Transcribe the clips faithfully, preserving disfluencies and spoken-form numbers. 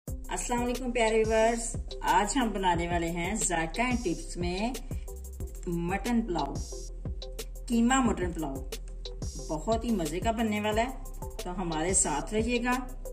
अस्सलाम वालेकुम प्यारे व्यूअर्स, आज हम बनाने वाले हैं जायका एंड टिप्स में मटन पुलाव, कीमा मटन पुलाव। बहुत ही मजे का बनने वाला है, तो हमारे साथ रहिएगा।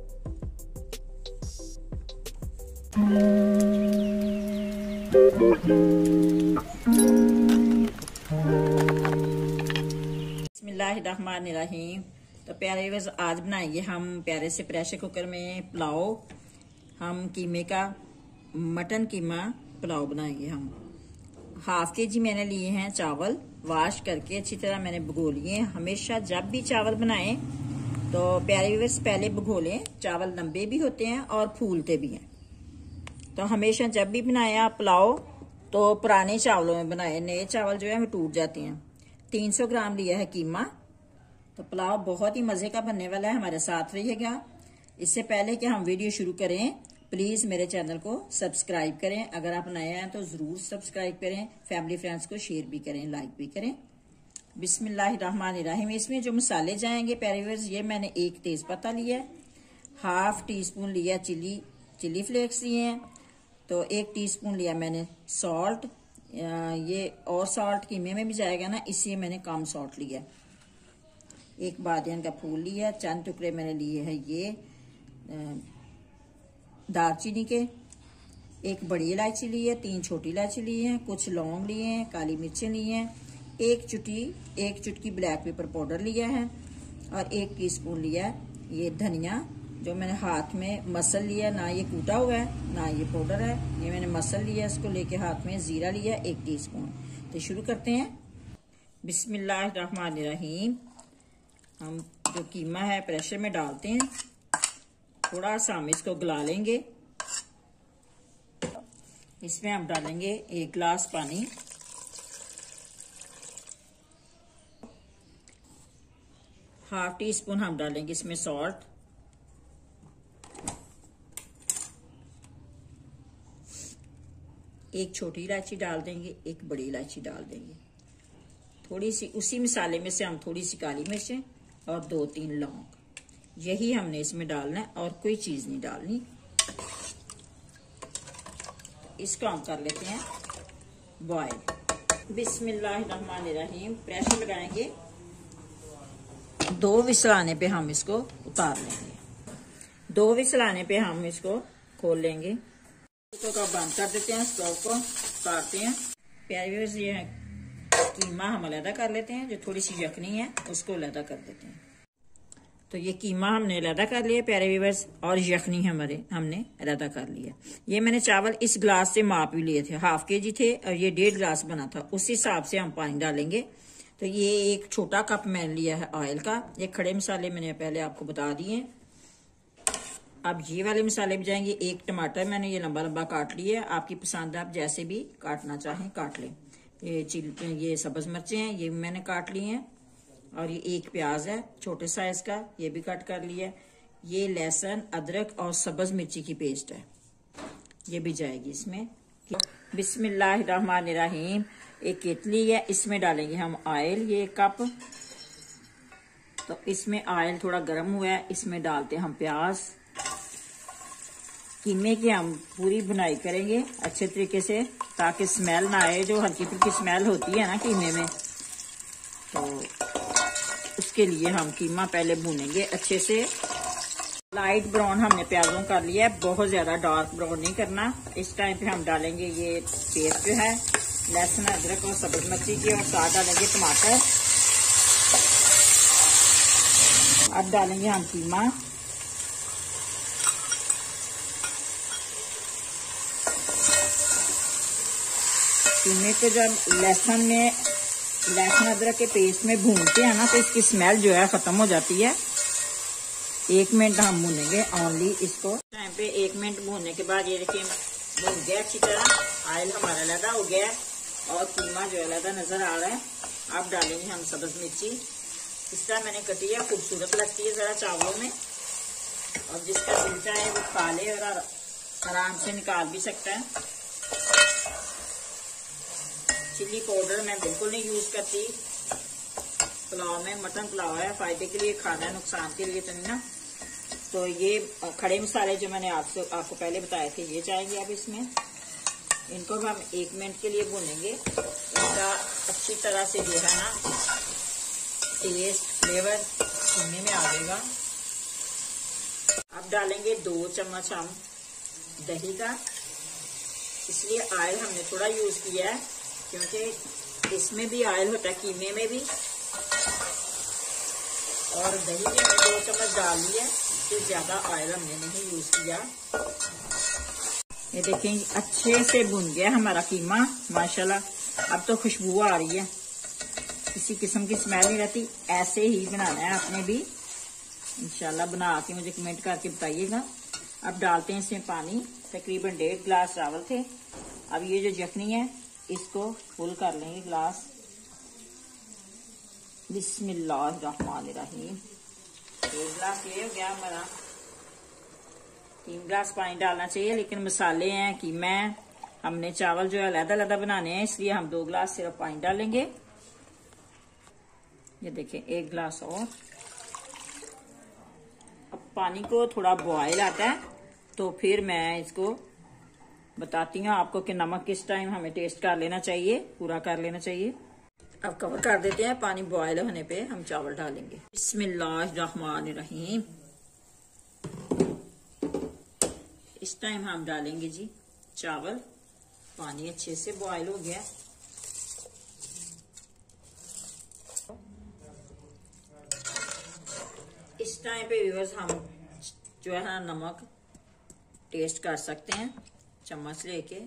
बिस्मिल्लाहिर्रहमानिर्रहीम। तो प्यारे व्यूअर्स, आज बनाएंगे हम प्यारे से प्रेशर कुकर में पुलाव। हम कीमे का मटन कीमा पुलाव बनाएंगे। हम हाफ के जी मैंने लिए हैं चावल, वॉश करके अच्छी तरह मैंने भिगो लिए। हमेशा जब भी चावल बनाएं तो प्यारे व्यूअर्स पहले भिगो लें। चावल लंबे भी होते हैं और फूलते भी हैं, तो हमेशा जब भी बनाएं आप पुलाव तो पुराने चावलों में बनाएं। नए चावल जो है वो टूट जाते हैं। तीन सौ ग्राम लिया है कीमा। तो पुलाव बहुत ही मजे का बनने वाला है, हमारे साथ रहिएगा। इससे पहले कि हम वीडियो शुरू करें, प्लीज मेरे चैनल को सब्सक्राइब करें। अगर आप नए हैं तो जरूर सब्सक्राइब करें, फैमिली फ्रेंड्स को शेयर भी करें, लाइक भी करें। बिस्मिल्लाहिर्रहमानिर्रहीम। इसमें जो मसाले जाएंगे प्यारे व्यूअर्स, ये मैंने एक तेज पत्ता लिया है, हाफ टी स्पून लिया चिली चिली फ्लेक्स लिए हैं, तो एक टीस्पून लिया मैंने सॉल्ट। ये और सॉल्ट कीमे में भी जाएगा ना, इसलिए मैंने कम सॉल्ट लिया। एक बादियान का फूल लिया, चंद टुकड़े मैंने लिए हैं ये दालचीनी के, एक बड़ी इलायची ली है, तीन छोटी इलायची ली है, कुछ लौंग लिए हैं, काली मिर्चें ली हैं, एक चुटकी एक चुटकी ब्लैक पेपर पाउडर लिया है, और एक टीस्पून लिया ये धनिया, जो मैंने हाथ में मसल लिया। ना ये कूटा हुआ है ना ये पाउडर है, ये मैंने मसल लिया। इसको लेके हाथ में जीरा लिया एक टीस्पून। तो शुरू करते हैं। बिस्मिल्लाहिर्रहमानिर्रहीम। हम जो कीमा है प्रेशर में डालते हैं, थोड़ा सा हम इसको गला लेंगे। इसमें हम डालेंगे एक गिलास पानी, हाफ टी स्पून हम डालेंगे इसमें सॉल्ट, एक छोटी इलायची डाल देंगे, एक बड़ी इलायची डाल देंगे, थोड़ी सी उसी मसाले में से हम थोड़ी सी काली मिर्चें और दो तीन लौंग, यही हमने इसमें डालना है और कोई चीज नहीं डालनी। इसको हम कर लेते हैं बॉयल। बिस्मिल्लाहिर्रहमानिर्रहीम। प्रेशर लगाएंगे, दो विसल आने पे हम इसको उतार लेंगे। दो विसल आने पे हम इसको खोल लेंगे। इसको तो बंद कर देते हैं, स्टोव को उतारते हैं। प्यारे व्यूअर्स, ये है कीमा हम अलग कर लेते हैं, जो थोड़ी सी यखनी है उसको अलग कर देते हैं। तो ये कीमा हमने अलग कर लिया प्यारे व्यूअर्स, और यखनी हमारे हमने अलग कर लिया। ये मैंने चावल इस गिलास से माप भी लिए थे, हाफ के जी थे और ये डेढ़ गिलास बना था, उस हिसाब से हम पानी डालेंगे। तो ये एक छोटा कप मैंने लिया है ऑयल का। ये खड़े मसाले मैंने पहले आपको बता दिए। अब ये वाले मसाले भी जाएंगे। एक टमाटर मैंने ये लंबा लंबा काट लिया है, आपकी पसंद, आप जैसे भी काटना चाहें काट लें। ये चिल ये सब्ज मिर्चें हैं, ये भी मैंने काट ली हैं, और ये एक प्याज है छोटे साइज का, ये भी कट कर लिया। ये लहसुन, अदरक और सब्ज मिर्ची की पेस्ट है, ये भी जाएगी इसमें। बिस्मिल्लाहिर्रहमानिर्रहीम। एक केतली है, इसमें डालेंगे हम ऑयल, ये एक कप। तो इसमें ऑयल थोड़ा गर्म हुआ है, इसमें डालते हैं हम प्याज। कीमे की हम पूरी बुनाई करेंगे अच्छे तरीके से, ताकि स्मेल ना आए, जो हल्की फुल्की स्मेल होती है ना कीमे में, तो उसके लिए हम कीमा पहले भूनेंगे अच्छे से। लाइट ब्राउन हमने प्याजों कर लिया है, बहुत ज्यादा डार्क ब्राउन नहीं करना। इस टाइम पे हम डालेंगे ये पेस्ट जो है लहसुन, अदरक और सब्ज मिर्ची की, और साथ डालेंगे टमाटर। अब डालेंगे हम कीमा। कीमे को जब लहसुन में लहसुन अदरक के पेस्ट में भूनते हैं ना, तो इसकी स्मेल जो है खत्म हो जाती है। एक मिनट हम भूनेंगे ओनली इसको। टाइम पे एक मिनट भूनने के बाद ये देखिए भून गया अच्छी तरह, ऑयल हमारा लगा हो गया और कीमा जो है लगा नजर आ रहा है। अब डालेंगे हम सब्ज मिर्ची। इस तरह मैंने कटी है, खूबसूरत लगती है जरा चावलों में, और जिसका दिल चाहे वो खा ले और आराम से निकाल भी सकता है। चिली पाउडर मैं बिल्कुल नहीं यूज करती पुलाव में। मटन पुलाव है, फायदे के लिए खाना है, नुकसान के लिए तो नहीं ना। तो ये खड़े मसाले जो मैंने आपसे आपको पहले बताए थे ये जाएंगे अब इसमें। इनको हम एक मिनट के लिए भूनेंगे। इनका अच्छी तरह से जो है ना टेस्ट फ्लेवर भुनने में आ जाएगा। अब डालेंगे दो चम्मच हम दही का। इसलिए ऑयल हमने थोड़ा यूज किया है क्योंकि इसमें भी ऑयल होता है, कीमे में भी, और दही भी हमने दो चम्मच डाल ली है। इससे ज्यादा ऑयल हमने नहीं यूज किया। ये देखें अच्छे से भुन गया हमारा कीमा माशाल्लाह। अब तो खुशबू आ रही है, किसी किस्म की स्मेल नहीं रहती। ऐसे ही बनाना है आपने भी इंशाल्लाह। बना के मुझे कमेंट करके बताइएगा। अब डालते हैं इसमें पानी। तकरीबन डेढ़ गिलास चावल थे। अब ये जो यखनी है इसको फुल कर लेंगे गिलास। बिस्मिल्लाहिर्रहमानिर्रहीम। एक गिलास ये हो गया हमारा। तीन गिलास पानी डालना चाहिए, लेकिन मसाले हैं, कीमा है, हमने चावल जो है अलग अलग बनाने हैं, इसलिए हम दो गिलास सिर्फ पानी डालेंगे। ये देखें एक गिलास और। अब पानी को थोड़ा बॉयल आता है तो फिर मैं इसको बताती हूँ आपको कि नमक किस टाइम हमें टेस्ट कर लेना चाहिए, पूरा कर लेना चाहिए। अब कवर कर देते हैं। पानी बॉयल होने पे हम चावल डालेंगे। बिस्मिल्लाहिर्रहमानिर्रहीम। इस टाइम हम डालेंगे जी चावल। पानी अच्छे से बॉयल हो गया। इस टाइम पे व्यूअर्स हम जो है ना नमक टेस्ट कर सकते हैं चम्मच लेके।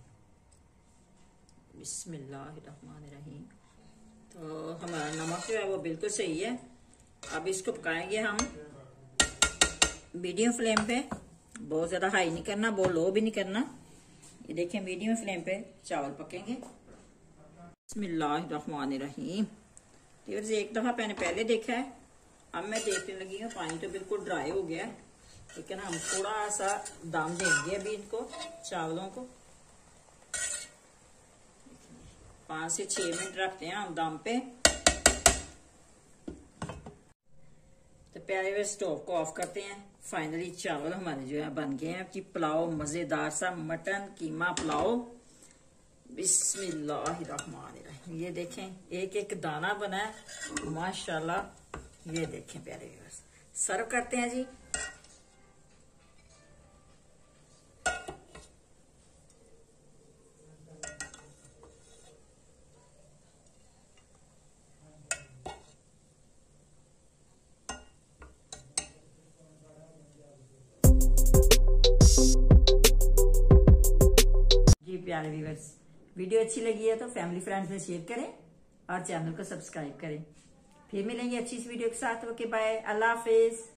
बिस्मिल्लाहिर्रहमानिर्रहीम। तो हमारा नमक जो है वो बिल्कुल सही है। अब इसको पकाएंगे हम मीडियम फ्लेम पे। बहुत ज्यादा हाई नहीं करना, बहुत लो भी नहीं करना। ये देखें मीडियम फ्लेम पे चावल पकेंगे। बिस्मिल्लाहिर्रहमानिर्रहीम। एक दफा मैंने पहले देखा है, अब मैं देखने लगी हूँ। पानी तो बिल्कुल ड्राई हो गया है, लेकिन हम थोड़ा सा दम देंगे अभी इनको चावलों को। पांच से छह मिनट रखते हैं हम दम पे। तो प्यारे वे स्टोव को ऑफ करते हैं। फाइनली चावल हमारे जो है बन गए हैं। कि पुलाव मजेदार सा मटन कीमा पुलाव। बिस्मिल्लाहिर्रहमानिर्रहीम। ये देखें एक एक दाना बना है माशाल्लाह। ये देखें प्यारे व्यूअर्स, सर्व करते हैं जी। प्यारे व्यूअर्स, वीडियो अच्छी लगी है तो फैमिली फ्रेंड्स में शेयर करें और चैनल को सब्सक्राइब करें। फिर मिलेंगे अच्छी सी वीडियो के साथ। ओके बाय, अल्लाह हाफिज।